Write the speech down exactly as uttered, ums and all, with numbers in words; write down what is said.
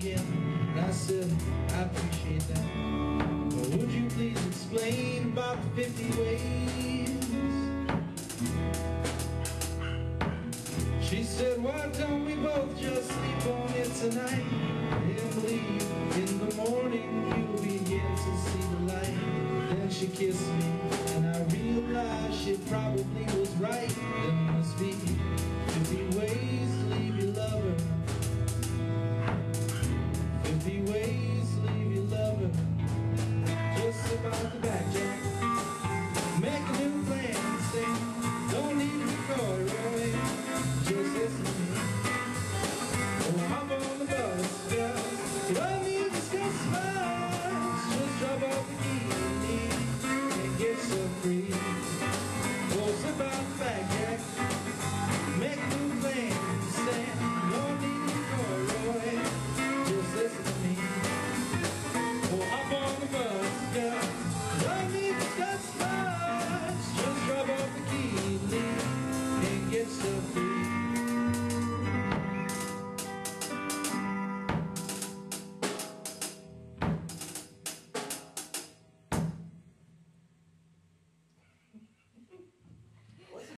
again. And I said, I appreciate that, but would you please explain about the fifty ways? She said, why don't we both just sleep on it tonight and believe in the morning you'll begin to see the light. Then she kissed me and I realized she probably was right.